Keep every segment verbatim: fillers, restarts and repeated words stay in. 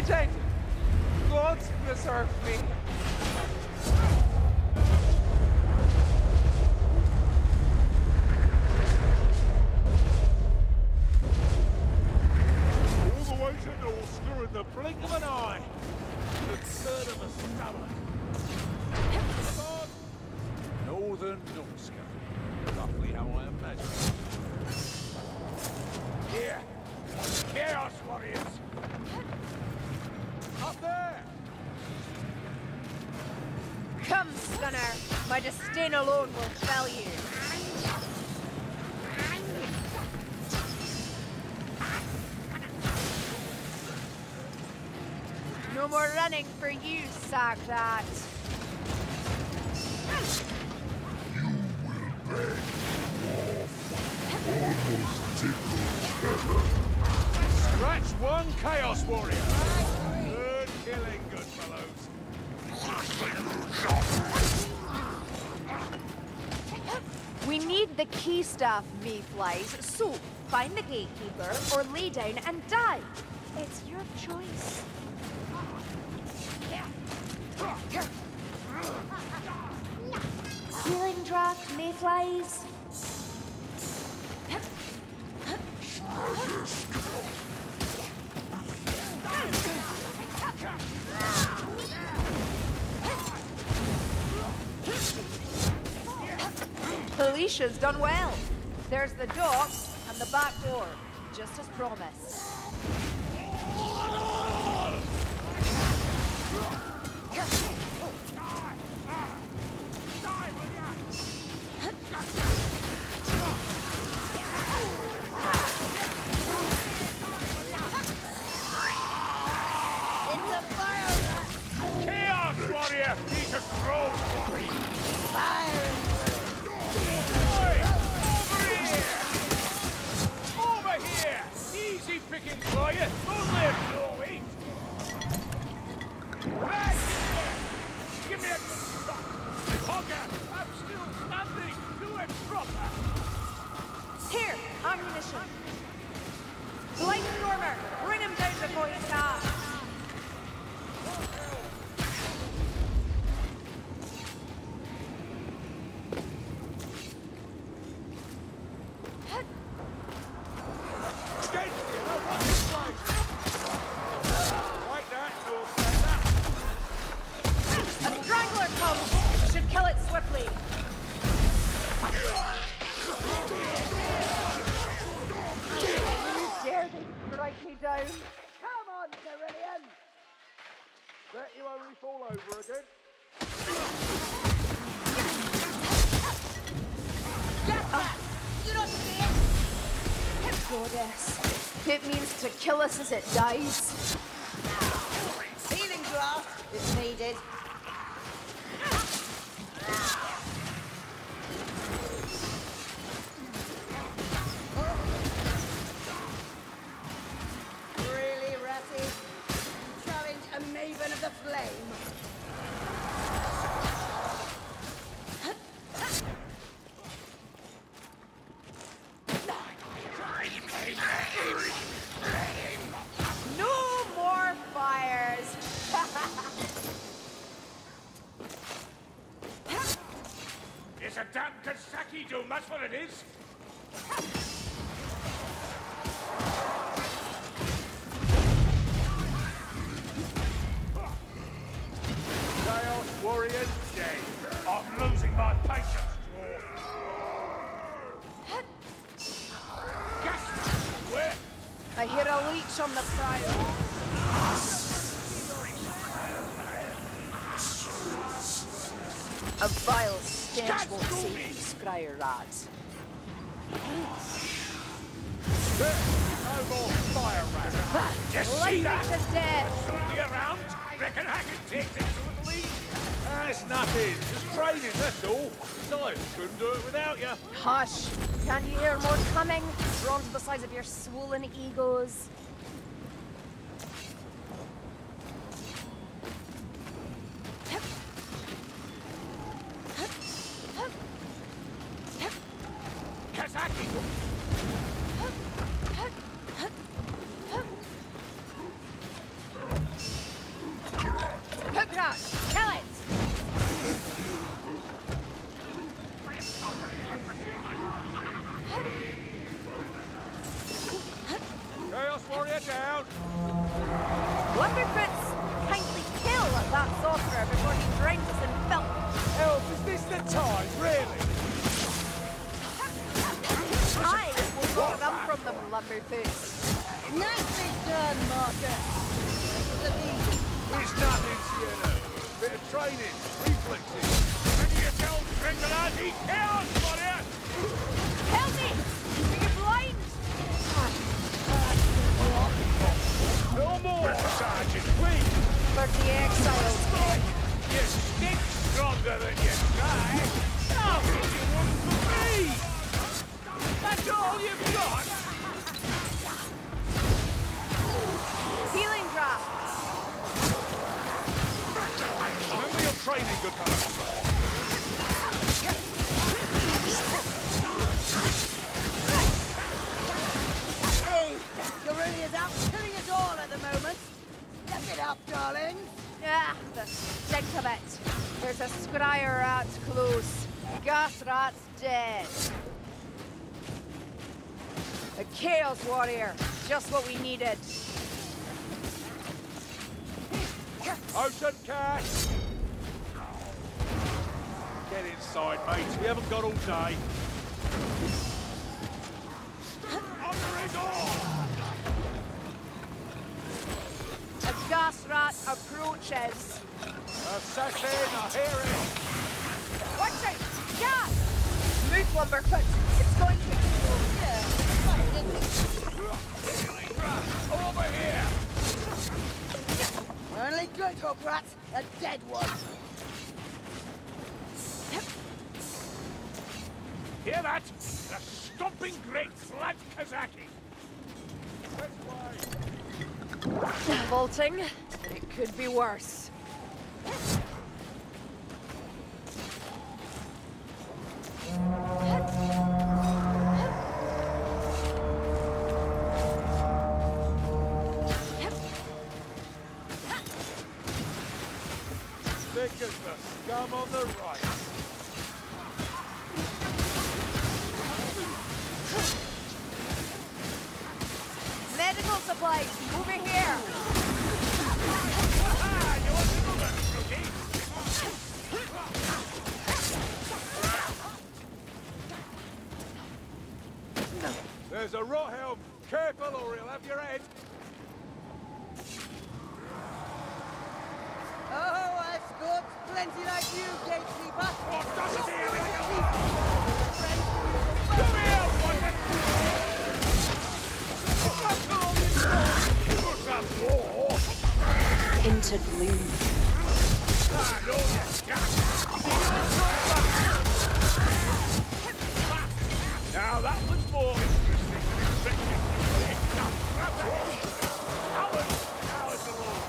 dead! God preserve me! All the way to Norsca in the blink of an eye! The third of a stomach! Northern Norsca. Roughly how I imagine. Here! Chaos Warriors! Up there! Come, Stunner! My disdain alone will fell you. No more running for you, Sagrat. You will beg almost tickled. Scratch one Chaos Warrior! Good killing, good fellows. We need the key staff, Mayflies, so find the gatekeeper or lay down and die. It's your choice. Healing draft, Mayflies. Felicia's done well. There's the dock and the back door, just as promised. Chaos Warrior! He's a scroll warrior! Fire! Oi! Over here! Over here! Easy pickings for you! Don't live, no eat! Right here! Give me a good shot! Hogger! I'm still standing! Do it proper! Here, ammunition. Blight Stormer, bring him down before he starts. Like that, no A strangler comes. Should kill it swiftly. You dare to strike me down? Come on, Cerulean! Bet you only fall over again. You don't see it? Goddess. It means to kill us as it dies. Healing draft is needed. Really, Ratty? Challenge a maven of the flame. No more fires! It's a damn Kasaki doom, that's what it is! Chaos Warriors dead. I'm losing my patience. Gas! Where? I hear a leech on the prowl. A vile stench won't save you, Scryer Rats. There, no more fire rat. Just see Lightning that? to death! Shoot me around. Reckon I can take this to the lead? That's nothing. Just training, that's all. Besides, couldn't do it without you. Hush! Can't you hear more coming? Drawn to the size of your swollen egos. Kazaki! Lumberfoots, kindly kill that sorcerer before he drowns us in filth. Elf, is this the time, really? I will not run from them, Lumberfoots. Nicely done, Marcus. The beast. It's nothing, Sienna. Bit of training, reflexes. Ready yourself, Grindelandi. Chaos for it! Help me! Are you blind? No more, Sergeant, please. For the exiles. You stick stronger than you try. How did you want for me? That's all you've got? Healing draft. Remember your training, good fellow. Hey, Guerrilla's out killing us all at the moment. Step it up, darling. Ah, the stink of it. There's a scryer rat close. Gas rat's dead. A Chaos Warrior. Just what we needed. Ocean Cat! Get inside, mates. We haven't got all day. Under his arm! A gas rat approaches. Assassin, I hear it! Watch out! Gas! Move, Lumberfoot. It's going to explode. Over here! Only good, your brat. A dead one. Hear that? The stomping great Vlad Kazaki! Vaulting. It could be worse. Thick as the scum on the right. Medical supplies, over here. Ah, you want to know that, rookie? There's a rot helm. Careful or he'll have your head. Oh, escorts plenty like you, gatekeeper. What does it here? Into gloom. Ah, no, you can't. Now that was more interesting than expected. Now, grab that. Howard, Howard's alone.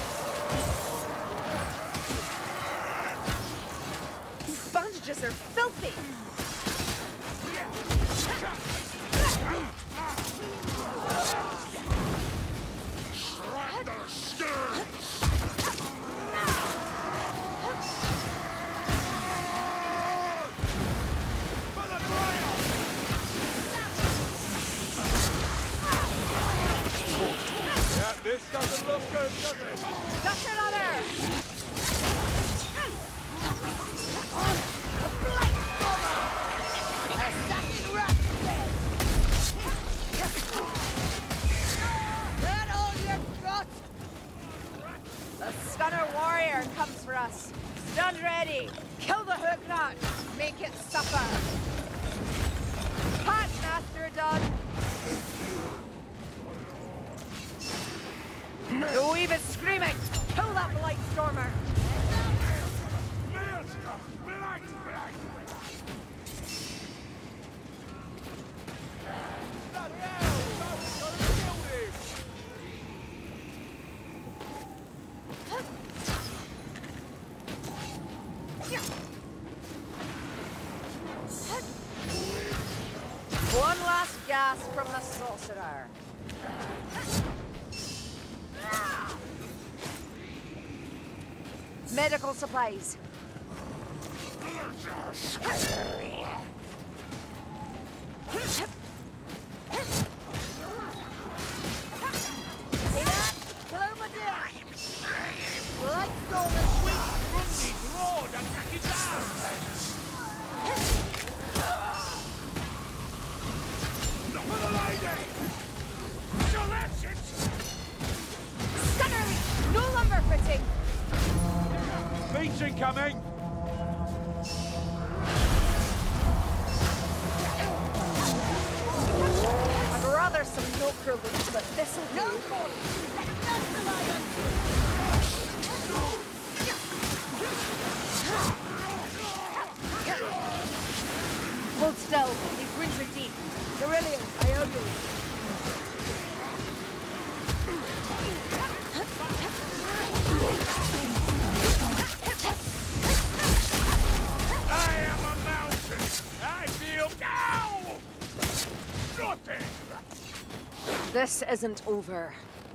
These bandages are filthy. This doesn't look good, does it? That's another. That all you got? The Scunner Warrior comes for us. Stand ready. Kill the hook rat. Make it suffer. Pat Master done. Oh, even screaming. Kill that Blight Stormer. One last gasp from the sorcerer. Medical supplies. See that? Kill him with this. Like Norman. From this lord and back it down! For the lady! So that's it! Stunner! No lumber fitting! Beach incoming! I'd rather some milker loose, but this'll do. No more. That's the lion. Hold still. These rooms are deep. Aurelian, I owe you. I am a mountain! I feel now! Nothing! This isn't over.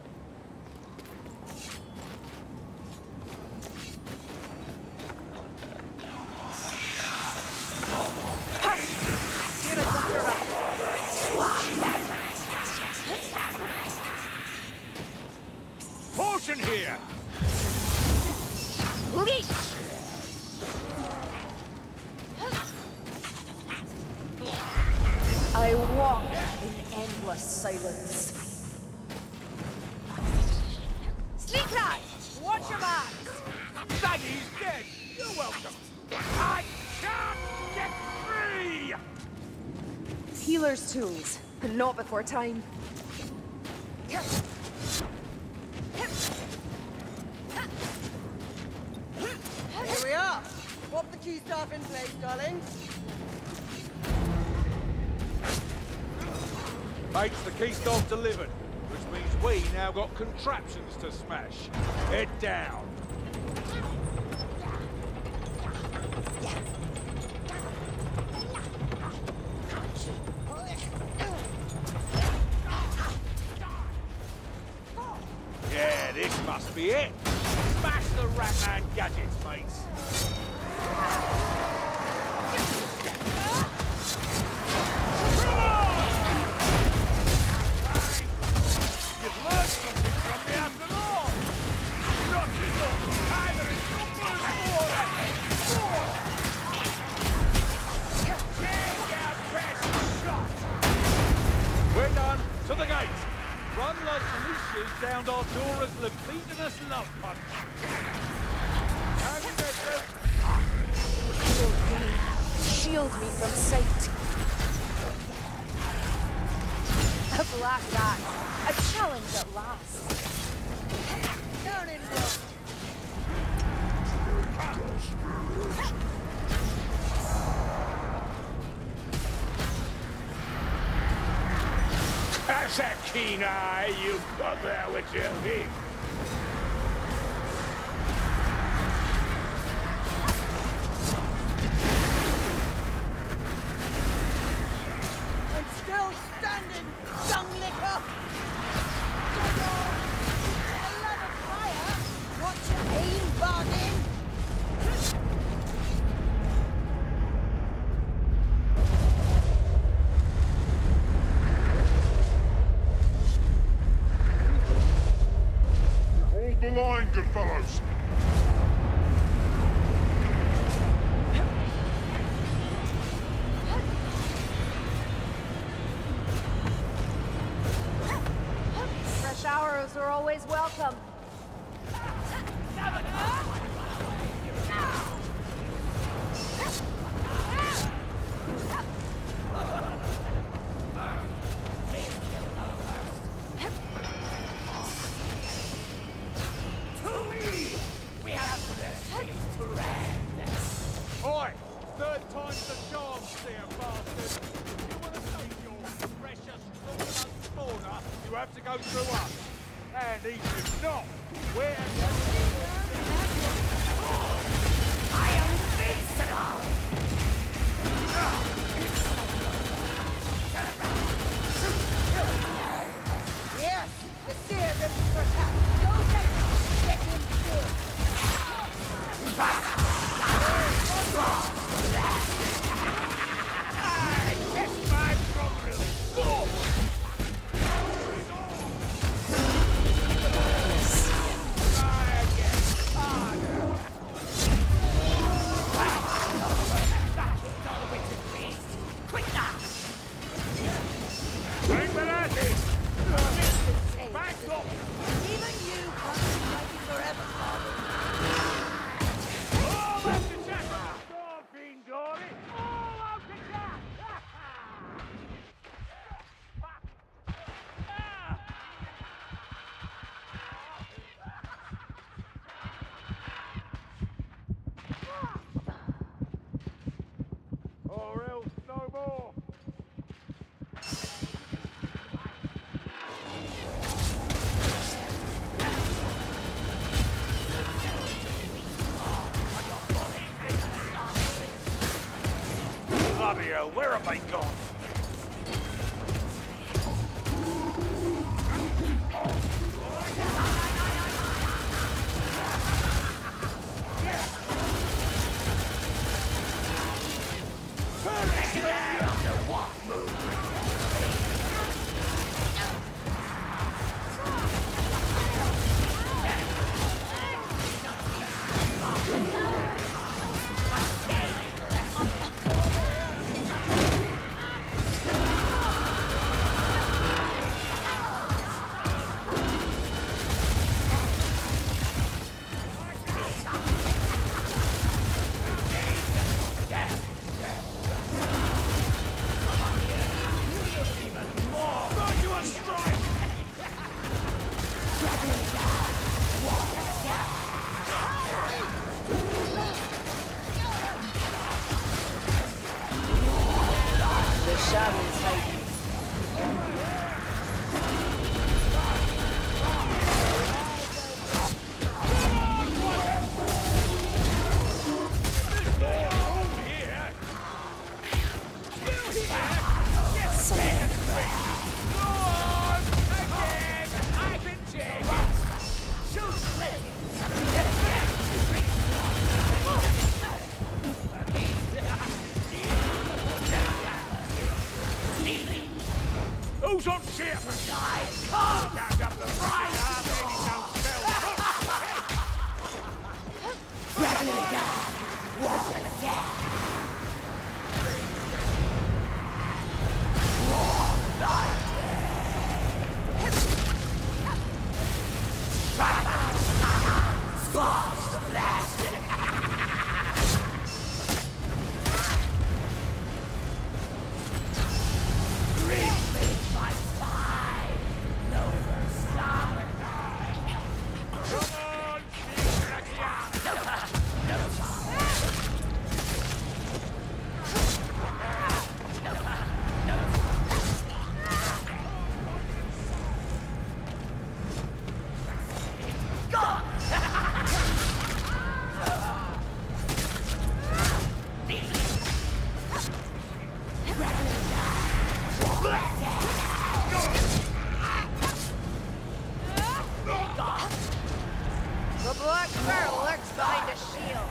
Potion here! Leech! I walk in endless silence. Sneak rat! Watch your backs! Daddy's dead! You're welcome! I can't get free! Healer's tools, but not before time. Here we are. Pop the key staff in place, darling. Mates, the key staff delivered, which means we now got contraptions to smash. Head down. Yeah, this must be it. Smash the Ratman gadgets, mates. You've learned something from me after all. Not enough. Either it's numbers or Take our best shot. We're done. To the gate. Run like leashes down Artura's libidinous love punch. Have you got Shield me. Shield me from sight. A black eye. A challenge at last. Down in one. That's that keen eye you've got there with your feet. I'm still standing, dung licker. A lot of fire. Watch your aim, bargain. Hold the line, good fellows. Fresh arrows are always welcome. Oi! Third time's the charm, dear bastard. If you want to save your precious Northern spawner, you have to go through us. And even if not, we're I am invincible! Yes, the seer ready for attack. Go get him. Get him good. I test my progress! Go! Try again! I hell, where have they gone? Who's on ship? Guys, come! Stand up the right! The Black Bear lurks behind a shield.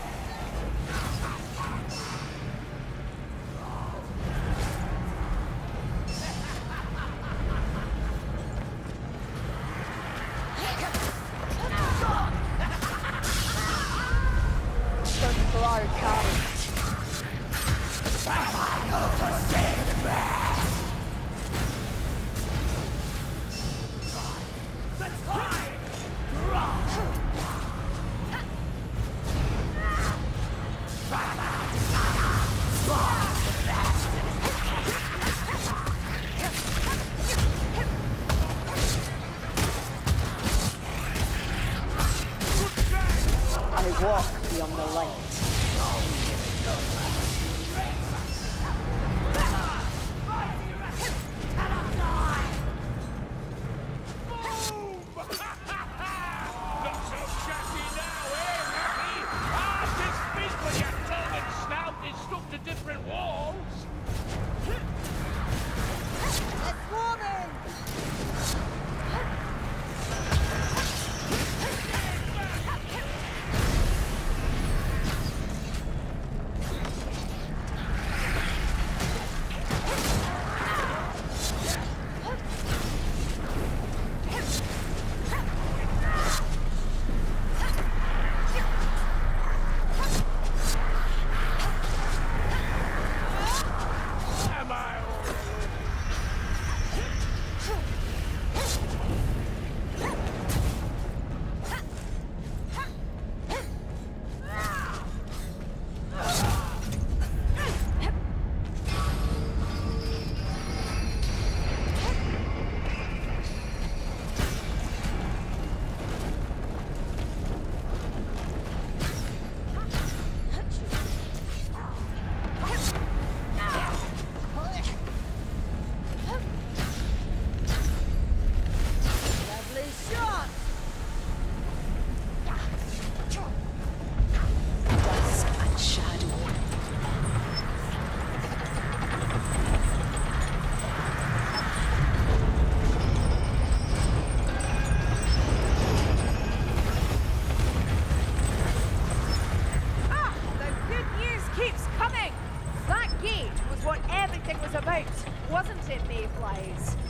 Don't blow, Carter. I walk beyond the light. allies.